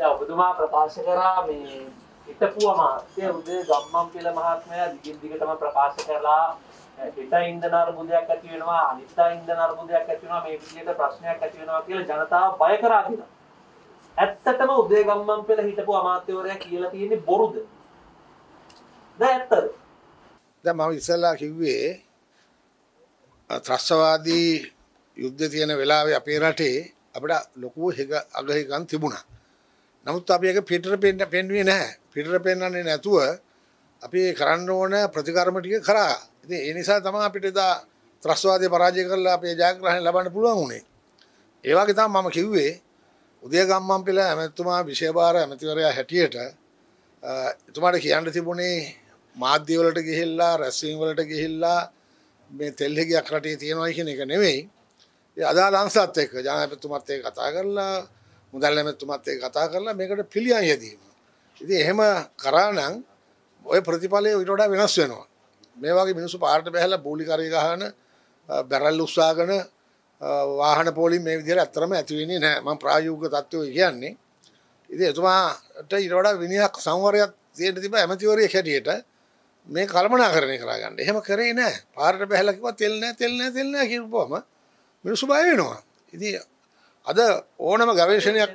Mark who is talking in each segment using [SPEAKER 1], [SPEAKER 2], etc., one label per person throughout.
[SPEAKER 1] දැන් ඔබතුමා ප්‍රකාශ කරා මේ හිටපු අමාත්‍ය උදේ ගම්මන්පිල මහත්මයා දිගින් දිගටම ප්‍රකාශ කරලා හිත ඉන්ධන අර්බුදයක් ඇති වෙනවා අනිත්‍ය ඉන්ධන අර්බුදයක් ඇති වෙනවා මේ විදිහට ප්‍රශ්නයක් ඇති වෙනවා කියලා ජනතාව බය කරා කියලා. ඇත්තටම උදේ ගම්මන්පිල හිටපු අමාත්‍යවරයා කියලා තියෙන්නේ බොරුද? දැන් ඇත්තද?
[SPEAKER 2] දැන් මම ඉස්සෙල්ලා කිව්වේ ත්‍රස්තවාදී යුද්ධ තියෙන වෙලාවේ අපේ රටේ අපිට ලොකු අගහිකම් තිබුණා. නමුත් අපි ඒක පිටර පෙන්වුවේ නැහැ. පිටර පෙන්වන්නේ නැතුව අපි කරන්න ඕන ප්‍රතිකර්ම ටික කරා. ඉතින් ඒ නිසා තමයි අපිට එදා ත්‍රස්තවාදී පරාජය කරලා අපේ ජයග්‍රහණය ලබන්න පුළුවන් වුණේ. ඒ වගේ තමයි මම කිව්වේ උදේ ගම්මන්පිල ඇමතුමා විශේෂ ඇමතිවරයා හැටියට එතුමාට කියන්න තිබුණේ මාධ්‍ය වලට ගිහිල්ලා රැස්වීම් වලට ගිහිල්ලා මේ තෙල් හිගයක් රටේ තියෙනවා කියන එක නෙවෙයි. ඒ අදාළ අංශත් එක්ක ජනාධිපතිතුමත් එක්ක කතා කරලා මුදල් ඇමතුමත් එක්ක කතා කරලා මේකට පිළියම් යෙදීම. ඉතින් එහෙම කරා නම් ওই ප්‍රතිඵලය ඊට වඩා වෙනස් වෙනවා. මේ වගේ මිනිස්සු පාරට බැහැලා බූලි කරේ ගහන බැරල් උස්සාගෙන වාහන පොලින් මේ විදිහට ඇත්තරම ඇති වෙන්නේ නැහැ. මම ප්‍රායෝගික තත්ත්වය කියන්නේ. ඉතින් එතුමාට ඊට වඩා විනයක් සංවරයක් තියෙන්න තිබ්බ ඇමතිවරයෙක් හැටියට මේ කල්පනාකරණය කරගන්න. එහෙම කරේ නැහැ. පාරට බැහැලා කිව්වා තෙල් නැහැ කියපුවම මිනිස්සු බය වෙනවා. ඉතින් අද ඕනම ගවේෂණයක්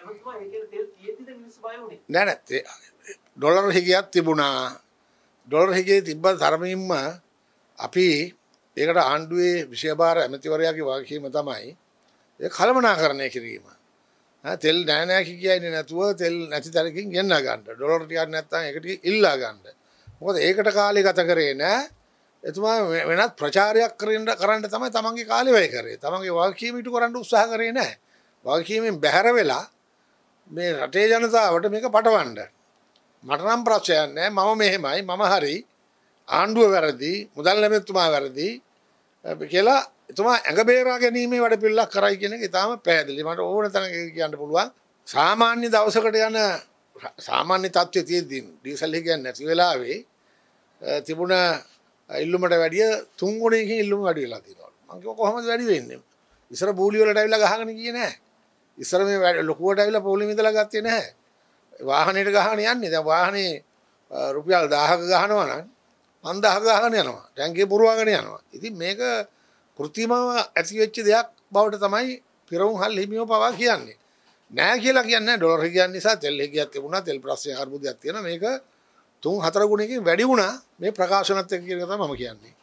[SPEAKER 2] නෑ ඩොලර් හිගයක් තිබුණා. ඩොලර් හිගේ තිබ්බ තරමින්ම අපි ඒකට ආණ්ඩුවේ විශේෂ ඇමතිවරයාගේ වගකීම තමයි ඒ කළමනාකරණය කිරීම. තෙල් නෑ කියන්නේ නැතුව තෙල් නැති තරකින් ගෙන්න ගන්න. ඩොලර් ටිකක් නැත්නම් ඒක ටික ඉල්ලා ගන්න. මොකද ඒකට කාලේ ගත කරේ නෑ. එතුමා වෙනත් ප්‍රචාරයක් කරන්න තමයි තමන්ගේ කාලේ වැය කරේ. තමන්ගේ වගකීම ඉටු කරන්න උත්සාහ කරේ නෑ. වගකීමෙන් බැහැර වෙලා මේ රටේ ජනතාවට මේක පටවන්න. මට නම් ප්‍රශ්නයක් නෑ. මම මෙහෙමයි මම හරි ආණ්ඩුව වැරදි මුදල් ඇමතිතුමා වැරදි කියලා එතුමා ඇඟ බේරා ගැනීමේ වැඩ පිළිලක් කරයි කියන එක ඉතාම පැහැදිලි. මට ඕන තැනක කියන්න පුළුවන්. සාමාන්‍ය දවසකට යන සාමාන්‍ය තත්ත්වයේ තියෙද්දී ඩීසල් එක නැති වෙලාවේ තිබුණ ඉල්ලුමට වැඩිය 3 ගුණයකින් ඉල්ලුම වැඩි වෙලා තියෙනවා. මං කිව්වා කොහොමද වැඩි වෙන්නේ? ඉස්සර බූලි වලට ඇවිල්ලා ගහගෙන ගියේ නැහැ. ඉස්සර මේ ලොකුවට ඇවිල්ලා පොලිම ඉඳලා ගත්තේ නැහැ. වාහනේට ගහගෙන යන්නේ. දැන් වාහනේ රුපියල් 1000ක ගහනවා නම් 5000ක ගහගෙන යනවා. ටැංකිය පුරවගෙන යනවා. ඉතින් මේක කෘත්‍රිමව ඇති වෙච්ච දෙයක් බවට තමයි පිරවුම් හල් හිමියෝ පවා කියන්නේ. නෑ කියලා කියන්නේ ඩොලර් හිගියන් නිසා තෙල් හිගියක් තිබුණා. තෙල් ප්‍රශ්නයක් අර්බුදයක් තියෙනවා. මේක 3-4 ගුණයකින් වැඩි වුණා මේ ප්‍රකාශනත් එක්ක කියන එක තමයි මම කියන්නේ.